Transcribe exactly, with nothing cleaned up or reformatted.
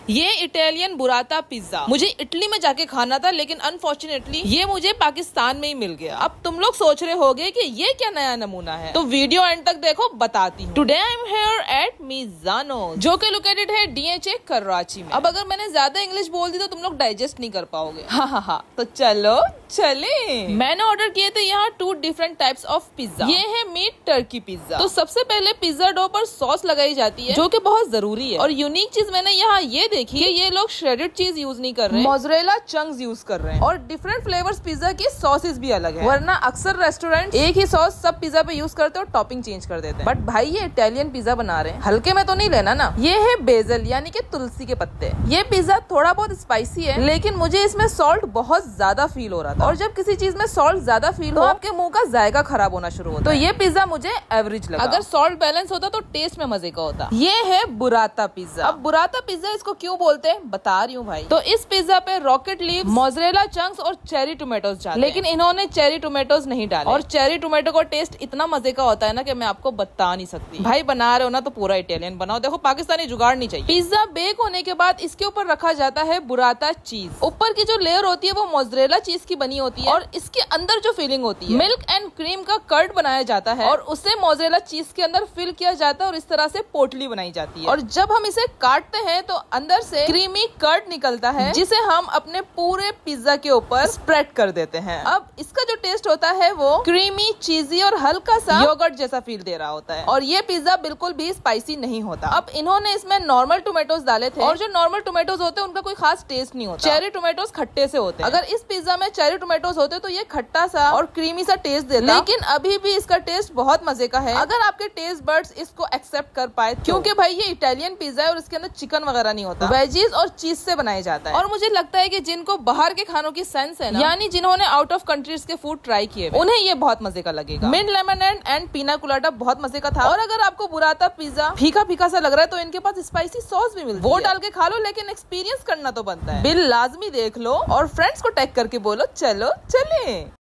ये Italian burrata pizza मुझे Italy में जाके खाना था, लेकिन अनफॉर्चुनेटली ये मुझे पाकिस्तान में ही मिल गया। अब तुम लोग सोच रहे होगे कि ये क्या नया नमूना है, तो वीडियो एंड तक देखो, बताती हूँ। Today I am here at Mizano, जो कि लोकेटेड है डीएचए कराची में। अब अगर मैंने ज्यादा इंग्लिश बोल दी तो तुम लोग डाइजेस्ट नहीं कर पाओगे। हाँ हाँ हाँ, तो चलो चले। मैंने ऑर्डर किए थे यहाँ two different types of pizza. ये है मीट टर्की पिज्जा। तो सबसे पहले पिज्जा डो पर सॉस लगाई जाती है, जो कि बहुत जरूरी है। और यूनिक चीज मैंने यहाँ ये देखी कि ये लोग श्रेडेड चीज यूज नहीं कर रहे, मोज़रेला चंक्स यूज कर रहे हैं। और डिफरेंट फ्लेवर्स पिज्जा की सॉसेस भी अलग है, वरना अक्सर रेस्टोरेंट एक ही सॉस सब पिज्जा पे यूज करते हैं और टॉपिंग चेंज कर देते हैं। बट भाई ये इटालियन पिज्जा बना रहे हैं, हल्के में तो नहीं लेना ना। ये है बेजल यानी कि तुलसी के पत्ते। ये पिज्जा थोड़ा बहुत स्पाइसी है, लेकिन मुझे इसमें सॉल्ट बहुत ज्यादा फील हो रहा था। और जब किसी चीज में सॉल्ट ज्यादा फील हो तो आपके मुंह का जायका खराब होना शुरू होता है। तो ये पिज्जा मुझे एवरेज लगा। अगर सॉल्ट बैलेंस होता तो टेस्ट में मजे का होता। ये है बुराता पिज्जा। अब बुराता पिज्जा इसको क्यों बोलते हैं बता रही हूँ भाई। तो इस पिज्जा पे रॉकेट लीव्स, मोज़रेला चंक्स और चेरी टोमेटोज डाले, लेकिन इन्होंने चेरी टोमेटोज नहीं डाले। और चेरी टोमेटो का टेस्ट इतना मजे का होता है ना कि मैं आपको बता नहीं सकती। भाई बना रहे हो ना तो पूरा इटालियन बनाओ, देखो पाकिस्तानी जुगाड़ नहीं चाहिए। पिज्जा बेक होने के बाद इसके ऊपर रखा जाता है बुराता चीज। ऊपर की जो लेयर होती है वो मोज़रेला चीज की बनी होती है, और इसके अंदर जो फिलिंग होती है मिल्क एंड क्रीम का कर्ड बनाया जाता है, और उसे मोज़रेला चीज के अंदर फिल किया जाता है, और इस तरह से पोटली बनाई जाती है। और जब हम इसे काटते हैं तो अंदर से क्रीमी कर्ड निकलता है, जिसे हम अपने पूरे पिज्जा के ऊपर स्प्रेड कर देते हैं। अब इसका जो टेस्ट होता है वो क्रीमी, चीजी और हल्का सा योगर्ट जैसा फील दे रहा होता है। और ये पिज्जा बिल्कुल भी स्पाइसी नहीं होता। अब इन्होंने इसमें नॉर्मल टोमेटोज डाले थे, और जो नॉर्मल टोमेटोज होते हैं उनका कोई खास टेस्ट नहीं होता। चेरी टोमेटोज खट्टे से होते हैं। अगर इस पिज्जा में चेरी टोमेटोज होते तो ये खट्टा सा और क्रीमी सा टेस्ट देता, लेकिन अभी भी इसका टेस्ट बहुत मजे का है, अगर आपके टेस्ट बर्ड्स इसको एक्सेप्ट कर पाए। क्योंकि भाई ये इटालियन पिज्जा है और इसके अंदर चिकन वगैरह नहीं होता, वेजीज और चीज से बनाया जाता है। और मुझे लगता है कि जिनको बाहर के खानों की सेंस है ना, यानी जिन्होंने आउट ऑफ कंट्रीज के फूड ट्राई किए, उन्हें ये बहुत मजे का लगेगा। Mint lemonade and pina colada बहुत मजे का था। और अगर आपको बुराता पिज्जा फीका फीका सा लग रहा है तो इनके पास स्पाइसी सॉस भी मिलती है, वो डाल के खा लो, लेकिन एक्सपीरियंस करना तो बनता है। बिल लाजमी देख लो और फ्रेंड्स को टैग करके बोलो चलो चले।